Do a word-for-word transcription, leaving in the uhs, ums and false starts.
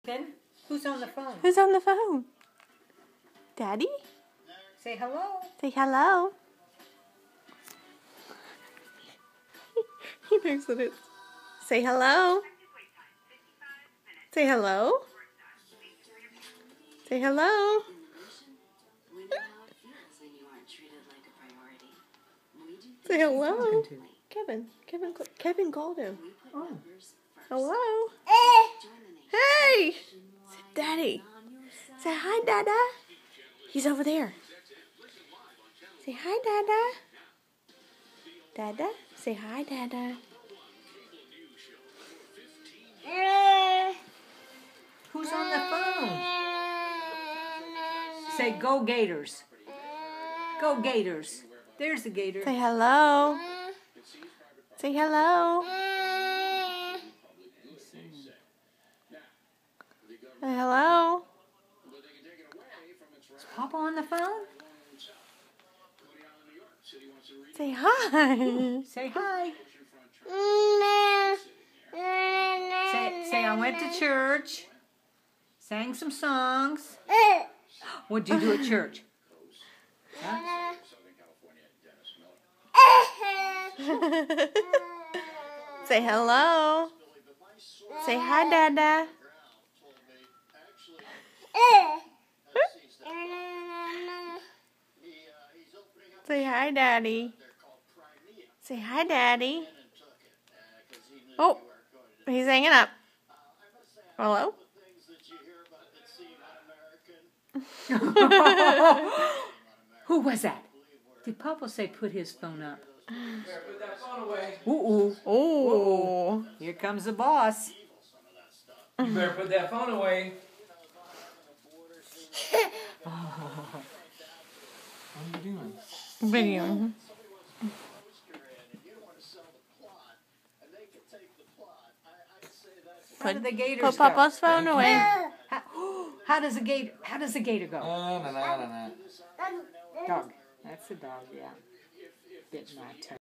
Ken, who's on the phone? Who's on the phone? Daddy? Say hello. Say hello. He thinks that it's... Say hello. Say hello. Say hello. Say hello. Kevin. Kevin. Kevin called him. Oh. Hello. Hey. Say Daddy. Say hi, Dada. He's over there. Say hi, Dada. Dada. Say hi, Dada. Who's on the phone? Say go Gators. Go Gators. There's the Gator. Say hello. Say hello. Say hello. Is Papa on the phone? Say hi. Say hi. Say, say I went to church. Sang some songs. What'd you do at church? Huh? Say hello. Say hi, Dada. Say hi, Daddy. Say hi, Daddy. Oh, he's hanging up. Hello? Who was that? Did Papa say put his phone up? Put that phone away. Ooh, ooh. Ooh. Here comes the boss. You better put that phone away. What are you doing? Video. How do the Gators Put go? Papa's phone away. How, how does the gator? How does the gator go? Oh, no, no, no, no. Dog. That's the dog. Yeah. Bit my toe.